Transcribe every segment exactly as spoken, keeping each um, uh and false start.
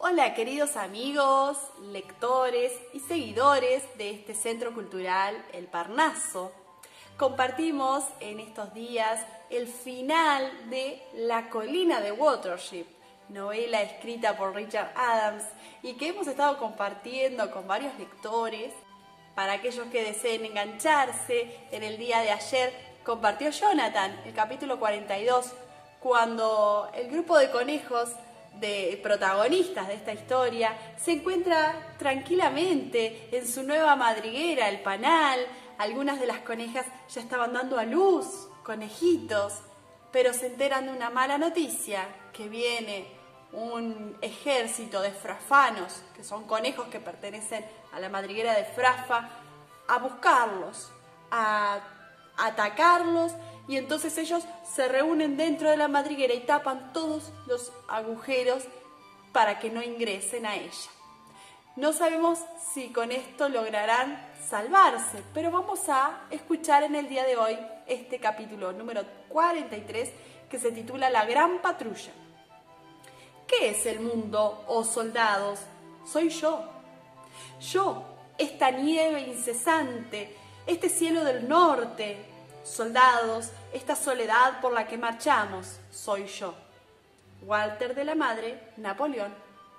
Hola queridos amigos, lectores y seguidores de este Centro Cultural El Parnaso. Compartimos en estos días el final de La colina de Watership, novela escrita por Richard Adams y que hemos estado compartiendo con varios lectores. Para aquellos que deseen engancharse, en el día de ayer compartió Jonathan el capítulo cuarenta y dos, cuando el grupo de conejos de protagonistas de esta historia se encuentra tranquilamente en su nueva madriguera, el panal. Algunas de las conejas ya estaban dando a luz, conejitos, pero se enteran de una mala noticia, que viene un ejército de frafanos, que son conejos que pertenecen a la madriguera de Frafa, a buscarlos, a atacarlos, y entonces ellos se reúnen dentro de la madriguera y tapan todos los agujeros para que no ingresen a ella. No sabemos si con esto lograrán salvarse, pero vamos a escuchar en el día de hoy este capítulo número cuarenta y tres, que se titula La Gran Patrulla. ¿Qué es el mundo, oh soldados? Soy yo. Yo, esta nieve incesante, este cielo del norte. Soldados, esta soledad por la que marchamos, soy yo. Walter de la Madre, Napoleón.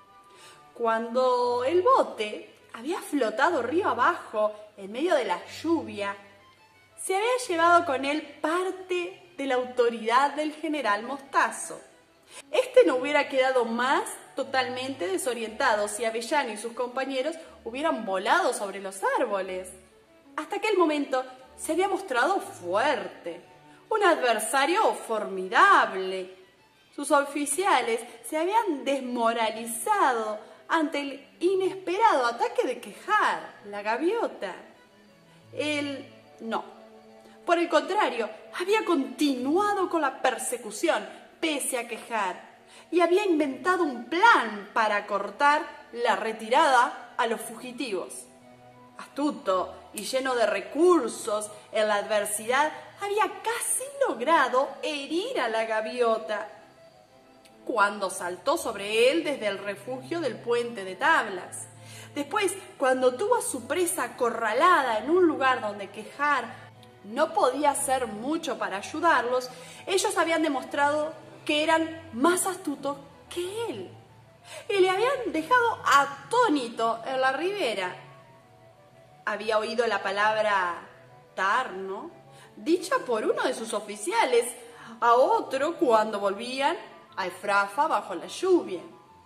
Cuando el bote había flotado río abajo en medio de la lluvia, se había llevado con él parte de la autoridad del general Mostazo. Este no hubiera quedado más totalmente desorientado si Avellano y sus compañeros hubieran volado sobre los árboles. Hasta aquel momento se había mostrado fuerte, un adversario formidable. Sus oficiales se habían desmoralizado ante el inesperado ataque de Quejar, la gaviota. Él no. Por el contrario, había continuado con la persecución pese a Quejar y había inventado un plan para cortar la retirada a los fugitivos. Astuto y lleno de recursos en la adversidad, había casi logrado herir a la gaviota cuando saltó sobre él desde el refugio del puente de tablas. Después, cuando tuvo a su presa acorralada en un lugar donde Quejar no podía hacer mucho para ayudarlos, ellos habían demostrado que eran más astutos que él y le habían dejado atónito en la ribera. Había oído la palabra tarno, dicha por uno de sus oficiales a otro cuando volvían a Efrafa bajo la lluvia.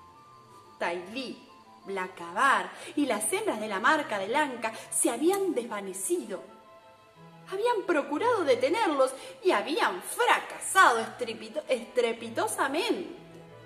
Tailí, Blacabar y las hembras de la marca de Lanka se habían desvanecido. Habían procurado detenerlos y habían fracasado estrepito- estrepitosamente.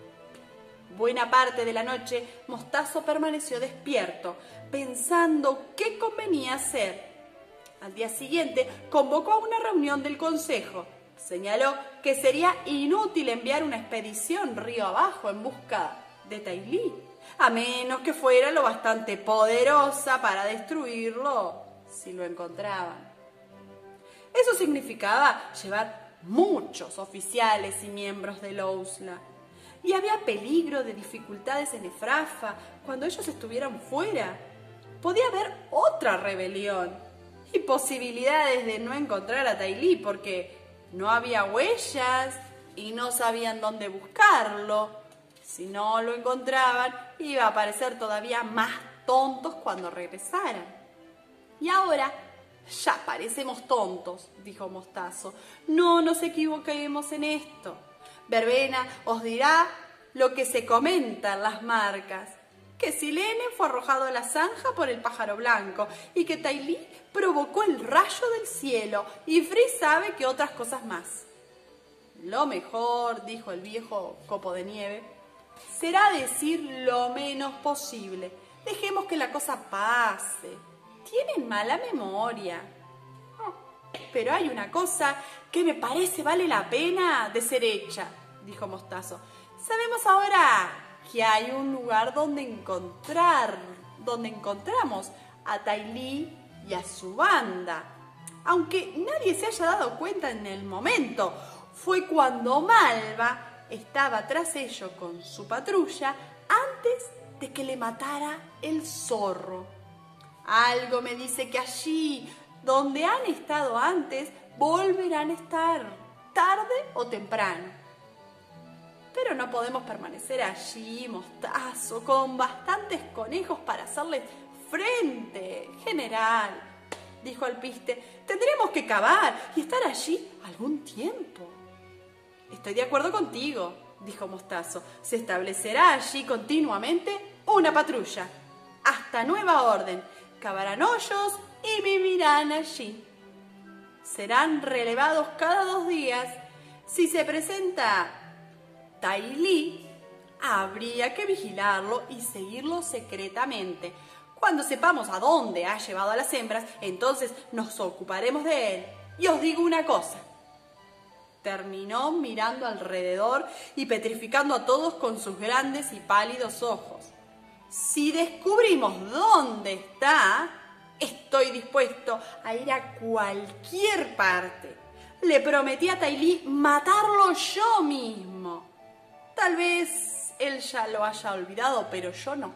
Buena parte de la noche, Mostazo permaneció despierto, pensando qué convenía hacer. Al día siguiente, convocó a una reunión del consejo. Señaló que sería inútil enviar una expedición río abajo en busca de Tailí, a menos que fuera lo bastante poderosa para destruirlo si lo encontraban. Eso significaba llevar muchos oficiales y miembros del Ousla. Y había peligro de dificultades en Efrafa cuando ellos estuvieran fuera. Podía haber otra rebelión y posibilidades de no encontrar a Tailí porque no había huellas y no sabían dónde buscarlo. Si no lo encontraban, iba a parecer todavía más tontos cuando regresaran. Y ahora ya parecemos tontos, dijo Mostazo. No nos equivoquemos en esto. Verbena os dirá lo que se comenta en las marcas, que Silene fue arrojado a la zanja por el pájaro blanco y que Tailí provocó el rayo del cielo, y Free sabe que otras cosas más. Lo mejor, dijo el viejo copo de nieve, será decir lo menos posible. Dejemos que la cosa pase. Tienen mala memoria. Pero hay una cosa que me parece vale la pena de ser hecha, dijo Mostazo. Sabemos ahora que hay un lugar donde encontrar, donde encontramos a Tailí y a su banda. Aunque nadie se haya dado cuenta en el momento, fue cuando Malva estaba tras ellos con su patrulla antes de que le matara el zorro. Algo me dice que allí, donde han estado antes, volverán a estar, tarde o temprano. Pero no podemos permanecer allí, Mostazo, con bastantes conejos para hacerles frente. General, dijo Alpiste, tendremos que cavar y estar allí algún tiempo. Estoy de acuerdo contigo, dijo Mostazo. Se establecerá allí continuamente una patrulla. Hasta nueva orden. Cavarán hoyos y vivirán allí. Serán relevados cada dos días. Si se presenta Tai Li, habría que vigilarlo y seguirlo secretamente. Cuando sepamos a dónde ha llevado a las hembras, entonces nos ocuparemos de él. Y os digo una cosa. Terminó mirando alrededor y petrificando a todos con sus grandes y pálidos ojos. Si descubrimos dónde está, estoy dispuesto a ir a cualquier parte. Le prometí a Tai Li matarlo yo mismo. Tal vez él ya lo haya olvidado, pero yo no.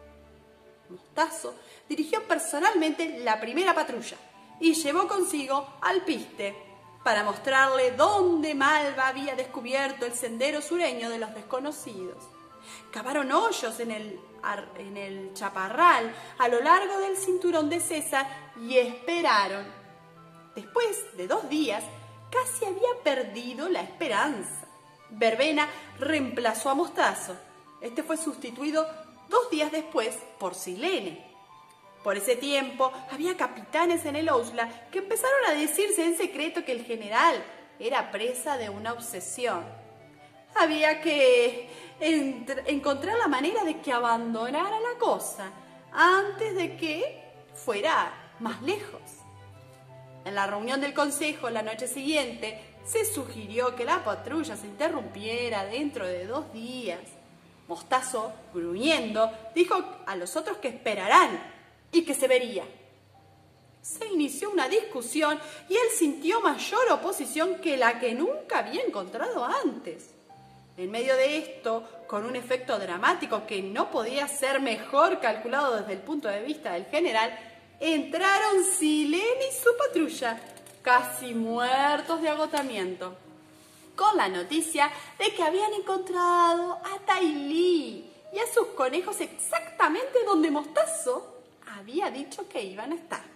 Mostazo dirigió personalmente la primera patrulla y llevó consigo Alpiste para mostrarle dónde Malva había descubierto el sendero sureño de los desconocidos. Cavaron hoyos en el, en el chaparral a lo largo del cinturón de César y esperaron. Después de dos días, casi había perdido la esperanza. Verbena reemplazó a Mostazo. Este fue sustituido dos días después por Silene. Por ese tiempo había capitanes en el Ousla que empezaron a decirse en secreto que el general era presa de una obsesión. Había que encontrar la manera de que abandonara la cosa antes de que fuera más lejos. En la reunión del consejo la noche siguiente se sugirió que la patrulla se interrumpiera dentro de dos días. Mostazo, gruñendo, dijo a los otros que esperaran y que se vería. Se inició una discusión y él sintió mayor oposición que la que nunca había encontrado antes. En medio de esto, con un efecto dramático que no podía ser mejor calculado desde el punto de vista del general, entraron Silene y su patrulla, casi muertos de agotamiento, con la noticia de que habían encontrado a Tai Li y a sus conejos exactamente donde Mostazo había dicho que iban a estar.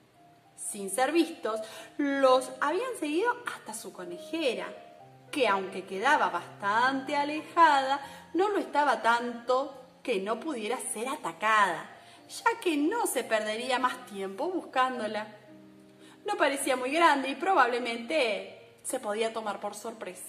Sin ser vistos, los habían seguido hasta su conejera, que aunque quedaba bastante alejada, no lo estaba tanto que no pudiera ser atacada, ya que no se perdería más tiempo buscándola. No parecía muy grande y probablemente se podía tomar por sorpresa.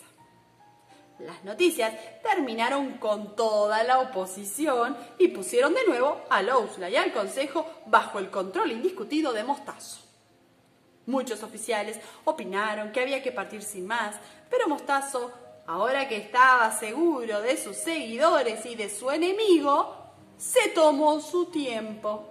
Las noticias terminaron con toda la oposición y pusieron de nuevo al Ousla y al Consejo bajo el control indiscutido de Mostazo. Muchos oficiales opinaron que había que partir sin más, pero Mostazo, ahora que estaba seguro de sus seguidores y de su enemigo, se tomó su tiempo.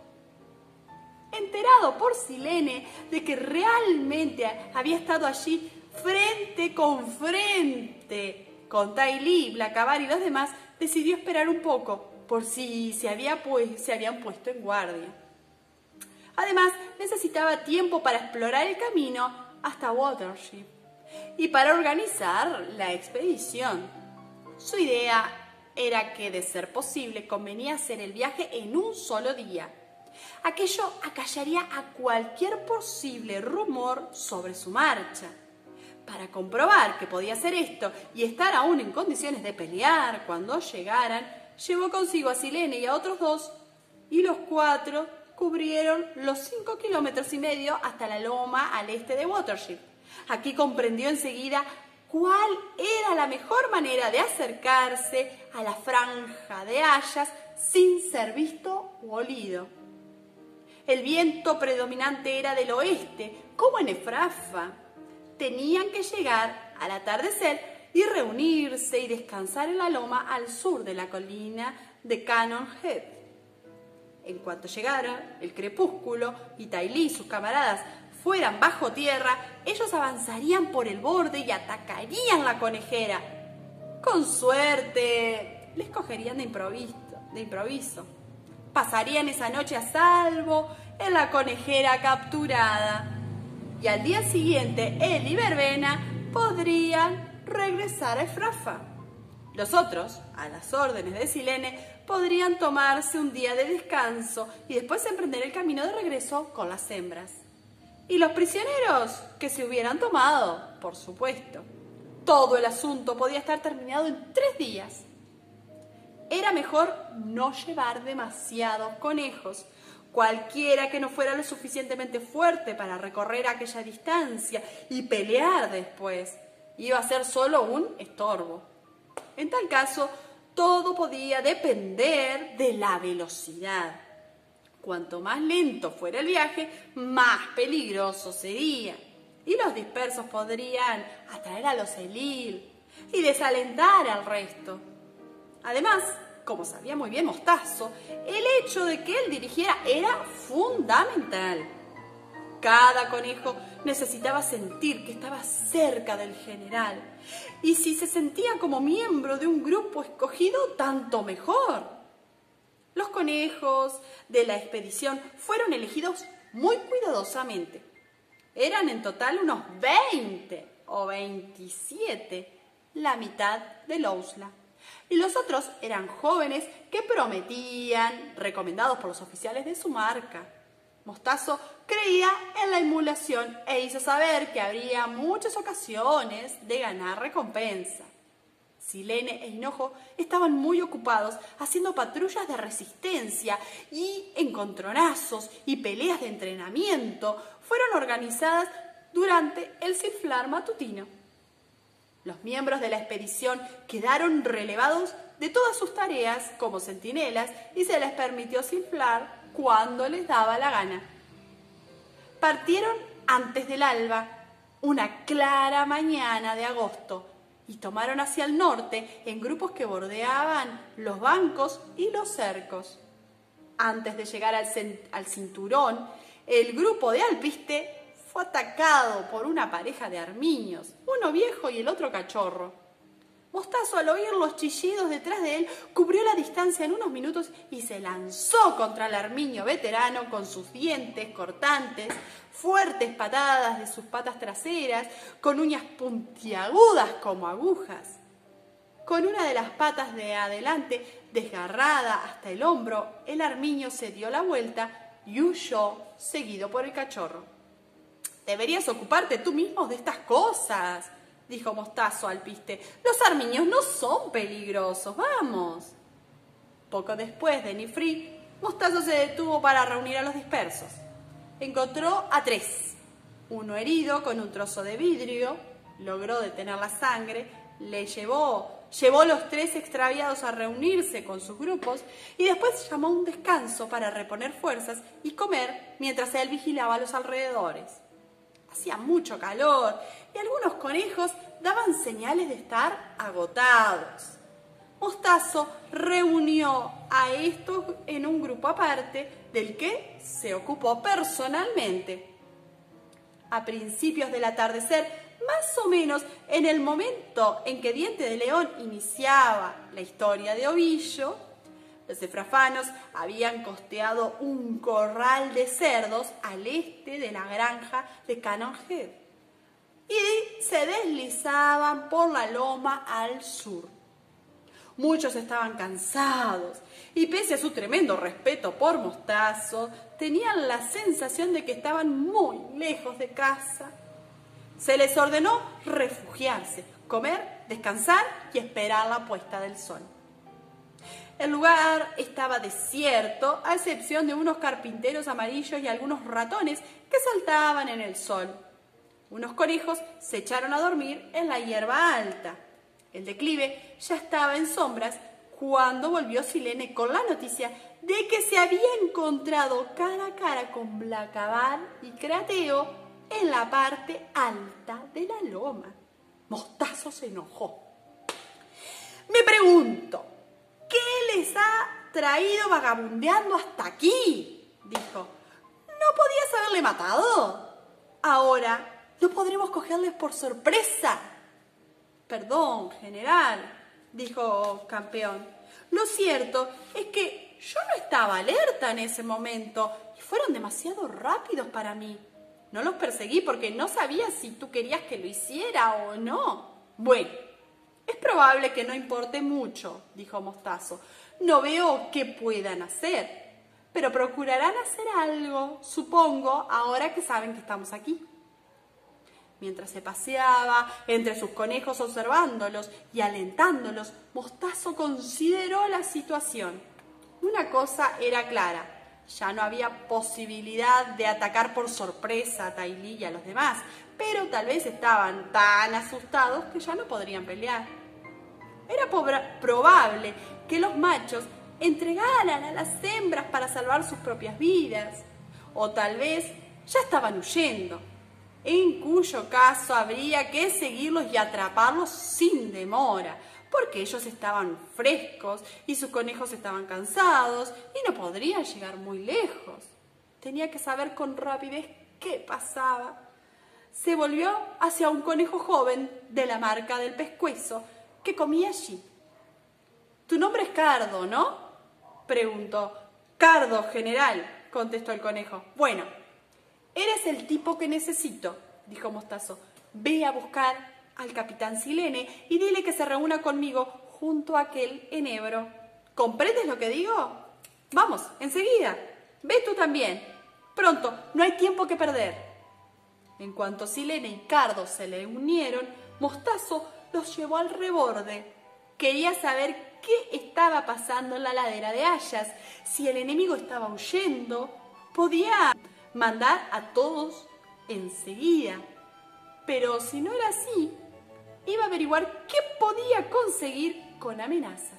Enterado por Silene de que realmente había estado allí frente con frente con Tai Li, Blacavar y los demás, decidió esperar un poco por si se, había pues, se habían puesto en guardia. Además, necesitaba tiempo para explorar el camino hasta Watership y para organizar la expedición. Su idea era que, de ser posible, convenía hacer el viaje en un solo día. Aquello acallaría a cualquier posible rumor sobre su marcha. Para comprobar que podía hacer esto y estar aún en condiciones de pelear cuando llegaran, llevó consigo a Silene y a otros dos, y los cuatro cubrieron los cinco kilómetros y medio hasta la loma al este de Watership. Aquí comprendió enseguida cuál era la mejor manera de acercarse a la franja de hayas sin ser visto u olido. El viento predominante era del oeste, como en Efrafa. Tenían que llegar al atardecer y reunirse y descansar en la loma al sur de la colina de Cannon Head. En cuanto llegara el crepúsculo y Tai Li y sus camaradas fueran bajo tierra, ellos avanzarían por el borde y atacarían la conejera. Con suerte, les cogerían de improviso. de improviso. Pasarían esa noche a salvo en la conejera capturada. Y al día siguiente, él y Verbena podrían regresar a Efrafa. Los otros, a las órdenes de Silene, podrían tomarse un día de descanso y después emprender el camino de regreso con las hembras. Y los prisioneros que se hubieran tomado, por supuesto. Todo el asunto podía estar terminado en tres días. Era mejor no llevar demasiados conejos. Cualquiera que no fuera lo suficientemente fuerte para recorrer aquella distancia y pelear después, iba a ser solo un estorbo. En tal caso, todo podía depender de la velocidad. Cuanto más lento fuera el viaje, más peligroso sería. Y los dispersos podrían atraer a los Elil y desalentar al resto. Además, como sabía muy bien Mostazo, el hecho de que él dirigiera era fundamental. Cada conejo necesitaba sentir que estaba cerca del general. Y si se sentía como miembro de un grupo escogido, tanto mejor. Los conejos de la expedición fueron elegidos muy cuidadosamente. Eran en total unos veinte o veintisiete, la mitad del Ousla. Y los otros eran jóvenes que prometían, recomendados por los oficiales de su marca. Mostazo creía en la emulación e hizo saber que habría muchas ocasiones de ganar recompensa. Silene e Hinojo estaban muy ocupados haciendo patrullas de resistencia y encontronazos y peleas de entrenamiento fueron organizadas durante el ciflar matutino. Los miembros de la expedición quedaron relevados de todas sus tareas como centinelas y se les permitió cifrar cuando les daba la gana. Partieron antes del alba, una clara mañana de agosto, y tomaron hacia el norte en grupos que bordeaban los bancos y los cercos. Antes de llegar al, al cinturón, el grupo de alpiste fue atacado por una pareja de armiños, uno viejo y el otro cachorro. Mostazo, al oír los chillidos detrás de él, cubrió la distancia en unos minutos y se lanzó contra el armiño veterano con sus dientes cortantes, fuertes patadas de sus patas traseras, con uñas puntiagudas como agujas. Con una de las patas de adelante desgarrada hasta el hombro, el armiño se dio la vuelta y huyó, seguido por el cachorro. «Deberías ocuparte tú mismo de estas cosas», dijo Mostazo al alpiste. «Los armiños no son peligrosos, vamos». Poco después de Nifri, Mostazo se detuvo para reunir a los dispersos. Encontró a tres. Uno herido con un trozo de vidrio, logró detener la sangre, le llevó, llevó a los tres extraviados a reunirse con sus grupos y después llamó a un descanso para reponer fuerzas y comer mientras él vigilaba a los alrededores. Hacía mucho calor y algunos conejos daban señales de estar agotados. Mostazo reunió a estos en un grupo aparte del que se ocupó personalmente. A principios del atardecer, más o menos en el momento en que Diente de León iniciaba la historia de Ovillo, los efrafanos habían costeado un corral de cerdos al este de la granja de Cannon Head y se deslizaban por la loma al sur. Muchos estaban cansados y pese a su tremendo respeto por Mostazo, tenían la sensación de que estaban muy lejos de casa. Se les ordenó refugiarse, comer, descansar y esperar la puesta del sol. El lugar estaba desierto, a excepción de unos carpinteros amarillos y algunos ratones que saltaban en el sol. Unos conejos se echaron a dormir en la hierba alta. El declive ya estaba en sombras cuando volvió Silene con la noticia de que se había encontrado cara a cara con Blacabar y Crateo en la parte alta de la loma. Mostazo se enojó. Me pregunto, ¿qué les ha traído vagabundeando hasta aquí?, dijo. ¿No podías haberle matado? Ahora no podremos cogerles por sorpresa. Perdón, general, dijo Campeón, Lo cierto es que yo no estaba alerta en ese momento y fueron demasiado rápidos para mí. No los perseguí porque no sabía si tú querías que lo hiciera o no. Bueno, es probable que no importe mucho, dijo Mostazo. No veo qué puedan hacer, pero procurarán hacer algo, supongo, ahora que saben que estamos aquí. Mientras se paseaba entre sus conejos observándolos y alentándolos, Mostazo consideró la situación. Una cosa era clara, ya no había posibilidad de atacar por sorpresa a Tai Li y a los demás, pero tal vez estaban tan asustados que ya no podrían pelear. Era probable que los machos entregaran a las hembras para salvar sus propias vidas, o tal vez ya estaban huyendo, en cuyo caso habría que seguirlos y atraparlos sin demora, porque ellos estaban frescos y sus conejos estaban cansados y no podrían llegar muy lejos. Tenía que saber con rapidez qué pasaba. Se volvió hacia un conejo joven de la marca del pescuezo que comía allí. «Tu nombre es Cardo, ¿no?», preguntó. «Cardo, general», contestó el conejo. «Bueno, eres el tipo que necesito», dijo Mostazo. «Ve a buscar al capitán Silene y dile que se reúna conmigo junto a aquel enebro. ¿Comprendes lo que digo? Vamos, enseguida. Ve tú también. Pronto, no hay tiempo que perder». En cuanto Silene y Cardo se le unieron, Mostazo los llevó al reborde. Quería saber qué estaba pasando en la ladera de Hayas. Si el enemigo estaba huyendo, podía mandar a todos enseguida. Pero si no era así, iba a averiguar qué podía conseguir con amenazas.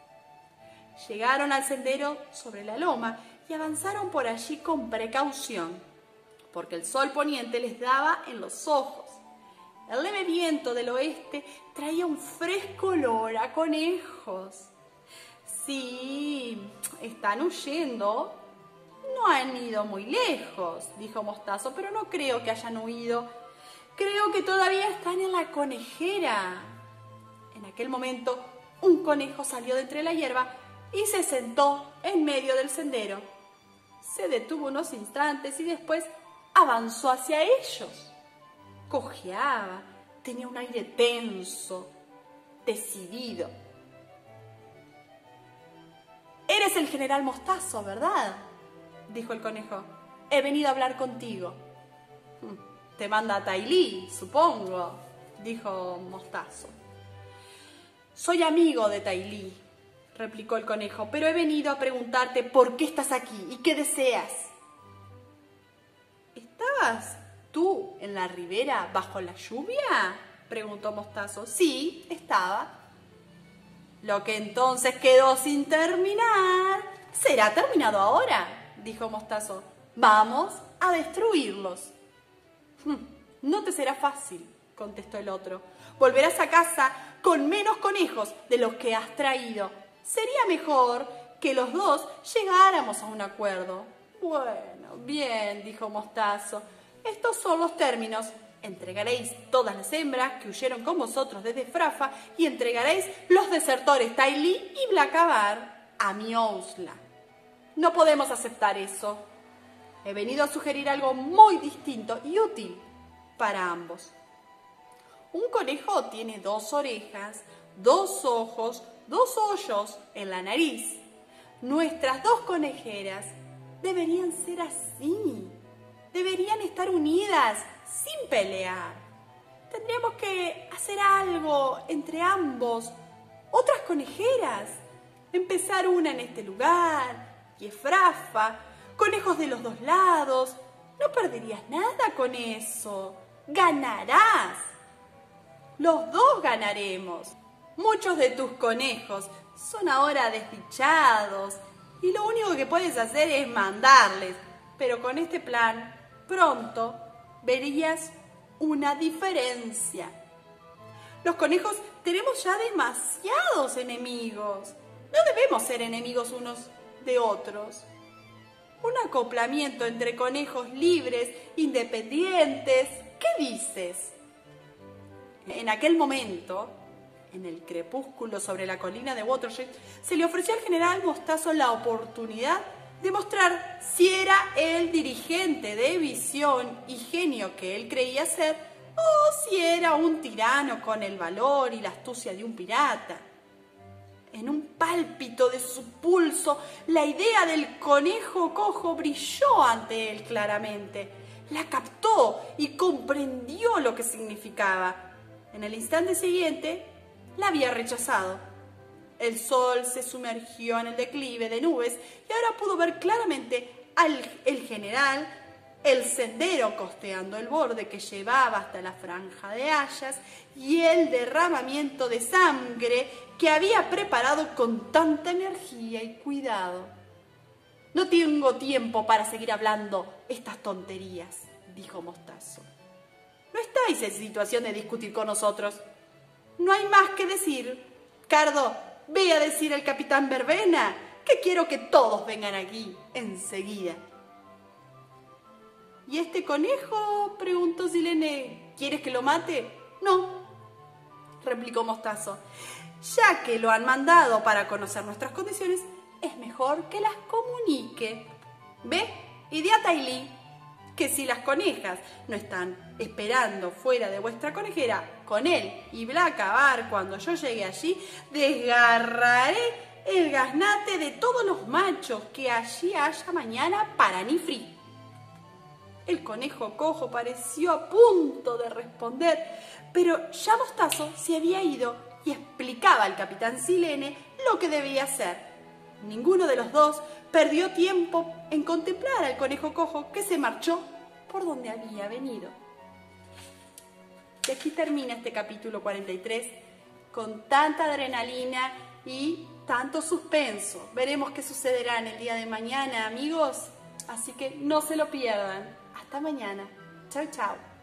Llegaron al sendero sobre la loma y avanzaron por allí con precaución, porque el sol poniente les daba en los ojos. El leve viento del oeste traía un fresco olor a conejos. «Sí, están huyendo. No han ido muy lejos», dijo Mostazo, «pero no creo que hayan huido. Creo que todavía están en la conejera». En aquel momento, un conejo salió de entre la hierba y se sentó en medio del sendero. Se detuvo unos instantes y después avanzó hacia ellos. Cojeaba, tenía un aire tenso, decidido. «Eres el general Mostazo, ¿verdad?», dijo el conejo. «He venido a hablar contigo». «Te manda a Tai Li, supongo», dijo Mostazo. «Soy amigo de Tai Li», replicó el conejo, «pero he venido a preguntarte por qué estás aquí y qué deseas». «¿Estabas tú en la ribera bajo la lluvia?», preguntó Mostazo. «Sí, estaba». «Lo que entonces quedó sin terminar será terminado ahora», dijo Mostazo. «Vamos a destruirlos». «No te será fácil», contestó el otro. «Volverás a casa con menos conejos de los que has traído. Sería mejor que los dos llegáramos a un acuerdo». «Bueno, bien», dijo Mostazo. «Estos son los términos. Entregaréis todas las hembras que huyeron con vosotros desde Frafa y entregaréis los desertores Tai Li y Blacabar a mi Ousla». «No podemos aceptar eso. He venido a sugerir algo muy distinto y útil para ambos. Un conejo tiene dos orejas, dos ojos, dos hoyos en la nariz. Nuestras dos conejeras deberían ser así. Deberían estar unidas sin pelear. Tendríamos que hacer algo entre ambos. Otras conejeras. Empezar una en este lugar y Efrafa. Conejos de los dos lados. No perderías nada con eso. Ganarás. Los dos ganaremos. Muchos de tus conejos son ahora desdichados y lo único que puedes hacer es mandarles. Pero con este plan, pronto verías una diferencia. Los conejos tenemos ya demasiados enemigos. No debemos ser enemigos unos de otros. Un acoplamiento entre conejos libres, independientes. ¿Qué dices? En aquel momento, En el crepúsculo sobre la colina de Watership, se le ofreció al general Mostazo la oportunidad de mostrar si era el dirigente de visión y genio que él creía ser, o si era un tirano con el valor y la astucia de un pirata. En un pálpito de su pulso, la idea del conejo cojo brilló ante él claramente. La captó y comprendió lo que significaba. En el instante siguiente, la había rechazado. El sol se sumergió en el declive de nubes y ahora pudo ver claramente al el general, el sendero costeando el borde que llevaba hasta la franja de hayas y el derramamiento de sangre que había preparado con tanta energía y cuidado. No tengo tiempo para seguir hablando estas tonterías, dijo Mostazo. No estáis en situación de discutir con nosotros. No hay más que decir. Cardo, ve a decir al capitán Verbena que quiero que todos vengan aquí enseguida. ¿Y este conejo? Preguntó Silene. ¿Quieres que lo mate? No, replicó Mostazo. Ya que lo han mandado para conocer nuestras condiciones, es mejor que las comunique. ¿Ve? Y di a Tailí que si las conejas no están esperando fuera de vuestra conejera, con él y Blacabar, cuando yo llegue allí, desgarraré el gaznate de todos los machos que allí haya mañana para Nifri. El conejo cojo pareció a punto de responder, pero ya Mostazo se había ido y explicaba al capitán Silene lo que debía hacer. Ninguno de los dos perdió tiempo en contemplar al conejo cojo que se marchó por donde había venido. Y aquí termina este capítulo cuarenta y tres con tanta adrenalina y tanto suspenso. Veremos qué sucederá en el día de mañana, amigos. Así que no se lo pierdan. Hasta mañana. Chau, chau.